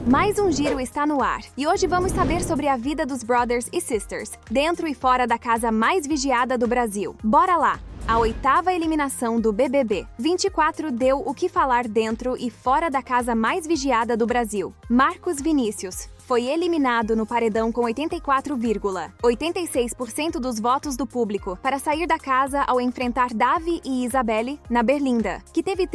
Mais um giro está no ar, e hoje vamos saber sobre a vida dos brothers e sisters, dentro e fora da casa mais vigiada do Brasil. Bora lá! A 8ª eliminação do BBB 24 deu o que falar dentro e fora da casa mais vigiada do Brasil. Marcos Vinícius foi eliminado no paredão com 84,86% dos votos do público para sair da casa ao enfrentar Davi e Isabelle na Berlinda, que teve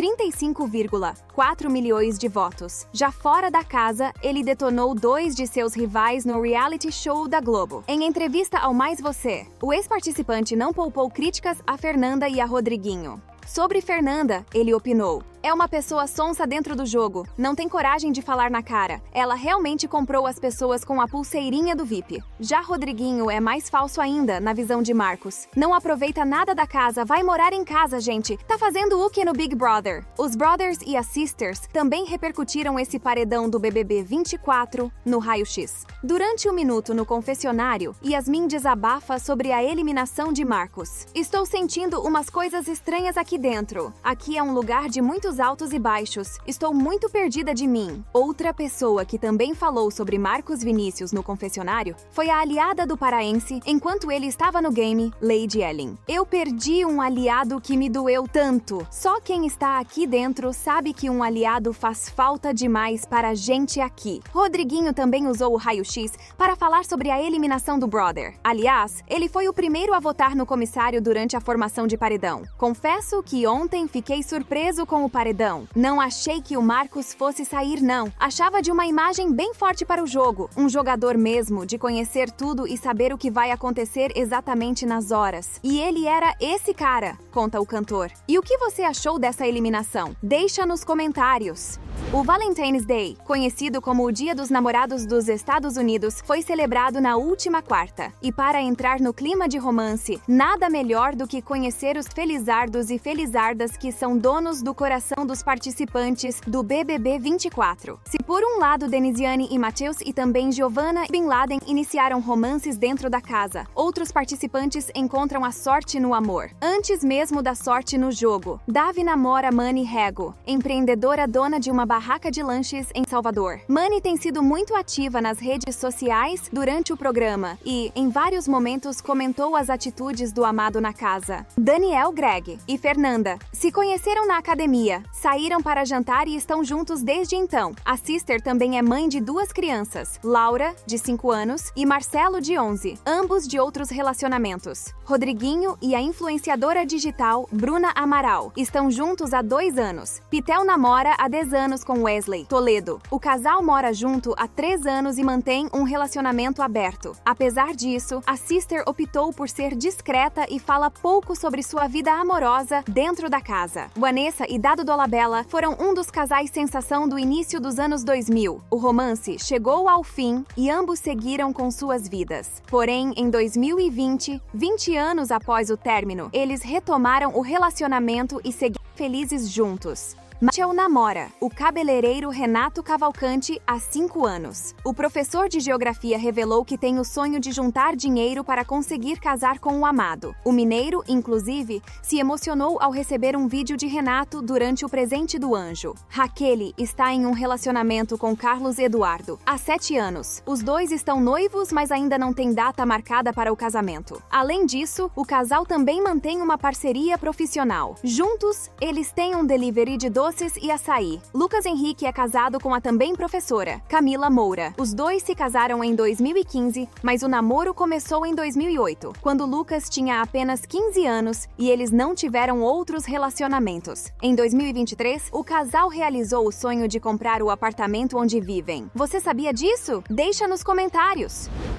35,4 milhões de votos. Já fora da casa, ele detonou 2 de seus rivais no reality show da Globo. Em entrevista ao Mais Você, o ex-participante não poupou críticas a Fernanda e a Rodriguinho. Sobre Fernanda, ele opinou: "É uma pessoa sonsa dentro do jogo, não tem coragem de falar na cara. Ela realmente comprou as pessoas com a pulseirinha do VIP." Já Rodriguinho é mais falso ainda, na visão de Marcos. "Não aproveita nada da casa, vai morar em casa, gente. Tá fazendo o que no Big Brother?" Os brothers e as sisters também repercutiram esse paredão do BBB 24 no raio-x. Durante um minuto no confessionário, Yasmin desabafa sobre a eliminação de Marcos. "Estou sentindo umas coisas estranhas aqui dentro. Aqui é um lugar de muitos altos e baixos. Estou muito perdida de mim." Outra pessoa que também falou sobre Marcos Vinícius no confessionário foi a aliada do paraense enquanto ele estava no game, Lady Ellen. "Eu perdi um aliado que me doeu tanto. Só quem está aqui dentro sabe que um aliado faz falta demais para a gente aqui." Rodriguinho também usou o raio-x para falar sobre a eliminação do brother. Aliás, ele foi o primeiro a votar no comissário durante a formação de paredão. "Confesso que ontem fiquei surpreso com o paredão. Não achei que o Marcos fosse sair não. Achava de uma imagem bem forte para o jogo. Um jogador mesmo, de conhecer tudo e saber o que vai acontecer exatamente nas horas. E ele era esse cara", conta o cantor. E o que você achou dessa eliminação? Deixa nos comentários. O Valentine's Day, conhecido como o Dia dos Namorados dos Estados Unidos, foi celebrado na última quarta. E para entrar no clima de romance, nada melhor do que conhecer os felizardos e felizardas que são donos do coração dos participantes do BBB 24. Se por um lado Denisiane e Matheus e também Giovanna e Bin Laden iniciaram romances dentro da casa, outros participantes encontram a sorte no amor. Antes mesmo da sorte no jogo, Davi namora Mani Rego, empreendedora dona de uma barraca de lanches em Salvador. Mani tem sido muito ativa nas redes sociais durante o programa e, em vários momentos, comentou as atitudes do amado na casa. Daniel Greg e Fernanda se conheceram na academia, saíram para jantar e estão juntos desde então. A sister também é mãe de 2 crianças, Laura, de 5 anos, e Marcelo, de 11, ambos de outros relacionamentos. Rodriguinho e a influenciadora digital Bruna Amaral estão juntos há 2 anos. Pitel namora há 10 anos com Wesley Toledo. O casal mora junto há 3 anos e mantém um relacionamento aberto. Apesar disso, a sister optou por ser discreta e fala pouco sobre sua vida amorosa dentro da casa. Vanessa e Dado Dolabella foram um dos casais sensação do início dos anos 2000. O romance chegou ao fim e ambos seguiram com suas vidas. Porém, em 2020, 20 anos após o término, eles retomaram o relacionamento e seguiram felizes juntos. Michel namora o cabeleireiro Renato Cavalcante há 5 anos. O professor de geografia revelou que tem o sonho de juntar dinheiro para conseguir casar com o amado. O mineiro, inclusive, se emocionou ao receber um vídeo de Renato durante o presente do anjo. Raquel está em um relacionamento com Carlos Eduardo há 7 anos. Os dois estão noivos, mas ainda não tem data marcada para o casamento. Além disso, o casal também mantém uma parceria profissional. Juntos, eles têm um delivery de doces e açaí. Lucas Henrique é casado com a também professora, Camila Moura. Os dois se casaram em 2015, mas o namoro começou em 2008, quando Lucas tinha apenas 15 anos e eles não tiveram outros relacionamentos. Em 2023, o casal realizou o sonho de comprar o apartamento onde vivem. Você sabia disso? Deixa nos comentários!